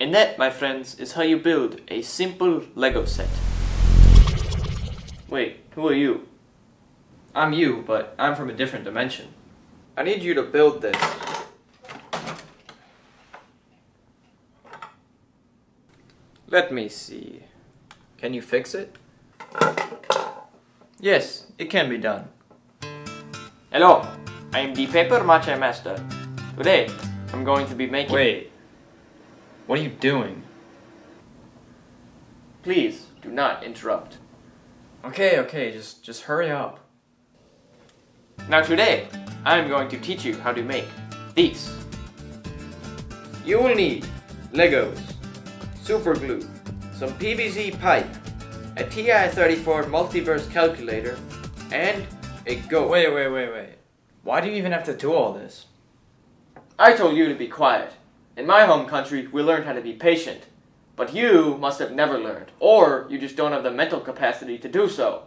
And that, my friends, is how you build a simple Lego set. Wait, who are you? I'm you, but I'm from a different dimension. I need you to build this. Let me see. Can you fix it? Yes, it can be done. Hello, I am the Paper Mache Master. Today, I'm going to be making... Wait. What are you doing? Please, do not interrupt. Okay, just hurry up. Now today, I am going to teach you how to make these. You will need Legos, super glue, some PVC pipe, a TI-34 multiverse calculator, and a goat. Wait. Why do you even have to do all this? I told you to be quiet. In my home country, we learned how to be patient. But you must have never learned, or you just don't have the mental capacity to do so.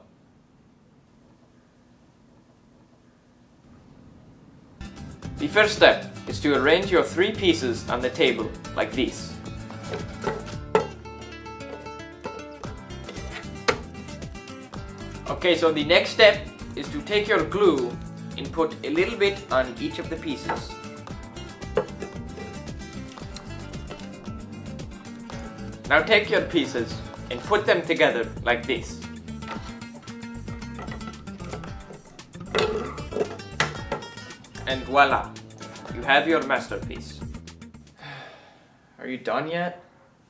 The first step is to arrange your 3 pieces on the table, like these. Okay, so the next step is to take your glue and put a little bit on each of the pieces. Now take your pieces and put them together like this. And voila, you have your masterpiece. Are you done yet?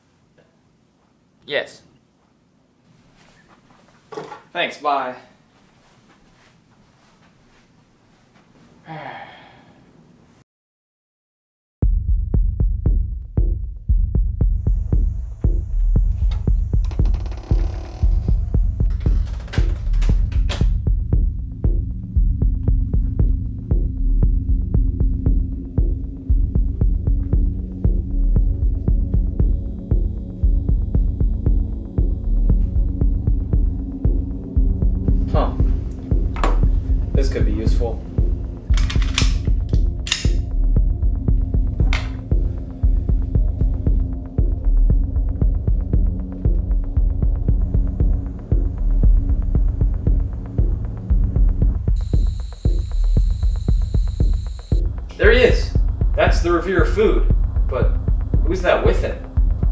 Yes. Thanks, bye. Huh. This could be useful. There he is! That's the Revere of Food. But who's that with him?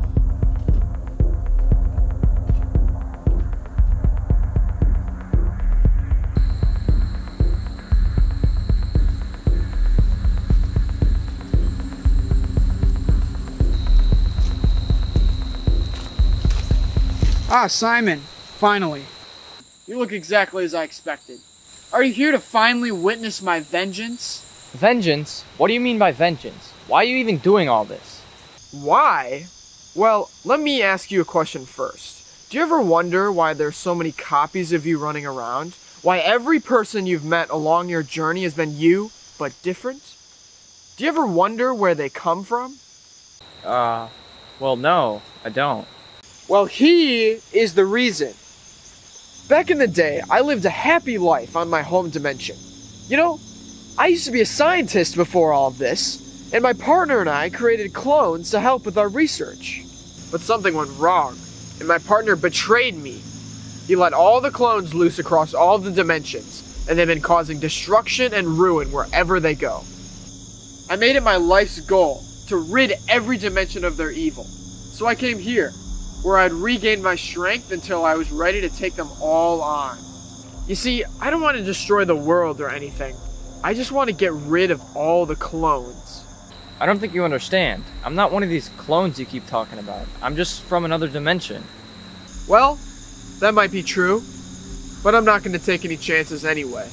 Ah, Simon, finally. You look exactly as I expected. Are you here to finally witness my vengeance? Vengeance? What do you mean by vengeance? Why are you even doing all this? Why? Well, let me ask you a question first. Do you ever wonder why there's so many copies of you running around? Why every person you've met along your journey has been you, but different? Do you ever wonder where they come from? Well, no, I don't. Well, he is the reason. Back in the day, I lived a happy life on my home dimension. You know, I used to be a scientist before all of this, and my partner and I created clones to help with our research. But something went wrong, and my partner betrayed me. He let all the clones loose across all the dimensions, and they've been causing destruction and ruin wherever they go. I made it my life's goal to rid every dimension of their evil. So I came here, where I'd regained my strength until I was ready to take them all on. You see, I don't want to destroy the world or anything. I just want to get rid of all the clones. I don't think you understand. I'm not one of these clones you keep talking about. I'm just from another dimension. Well, that might be true, but I'm not going to take any chances anyway.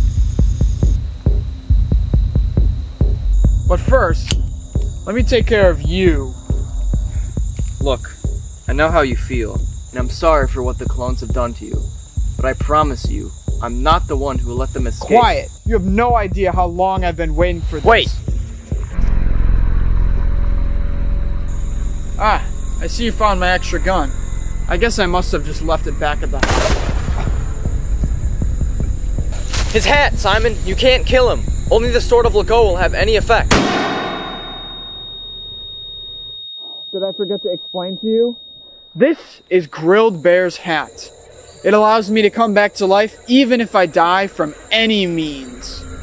But first, let me take care of you. Look, I know how you feel, and I'm sorry for what the clones have done to you. But I promise you, I'm not the one who let them escape. Quiet! You have no idea how long I've been waiting for this. Wait! Ah, I see you found my extra gun. I guess I must have just left it back at the house. His hat, Simon! You can't kill him! Only the Sword of Léhgo will have any effect. did I forget to explain to you? This is Grilled Bear's hat. It allows me to come back to life even if I die from any means.